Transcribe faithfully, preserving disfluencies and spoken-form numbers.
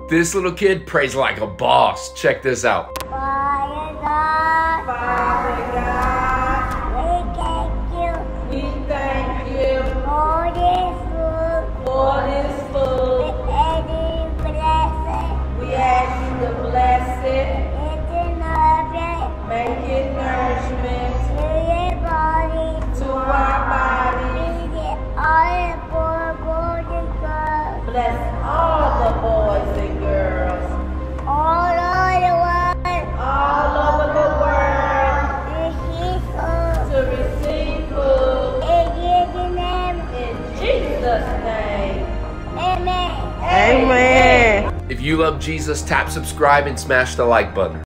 This little kid prays like a boss. Check this out. Father God, Father God, we thank you we thank you for this food. for this food. We blessing. We ask you to bless it, It's another make it nourishment to your body. to our bodies. Feed it all the poor boys and girls. Bless all the boys and girls All over the world. all over the world Receive food. to receive food In Jesus' name. in Jesus' name. Amen. Amen. If you love Jesus, tap subscribe and smash the like button.